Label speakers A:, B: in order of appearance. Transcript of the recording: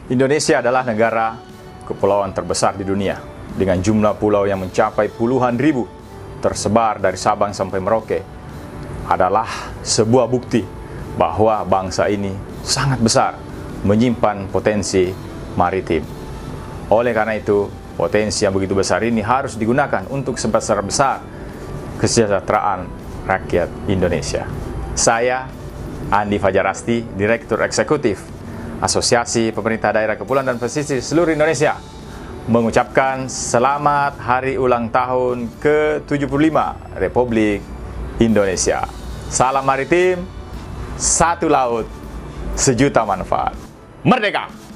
A: Indonesia adalah negara kepulauan terbesar di dunia dengan jumlah pulau yang mencapai puluhan ribu tersebar dari Sabang sampai Merauke. Adalah sebuah bukti bahwa bangsa ini sangat besar, menyimpan potensi maritim. Oleh karena itu, potensi yang begitu besar ini harus digunakan untuk sebesar-besar kesejahteraan rakyat Indonesia. Saya, Andi Fajarasti, Direktur Eksekutif Asosiasi Pemerintah Daerah Kepulauan dan Pesisir seluruh Indonesia, mengucapkan selamat hari ulang tahun ke-75 Republik Indonesia. Salam maritim, satu laut, sejuta manfaat. Merdeka!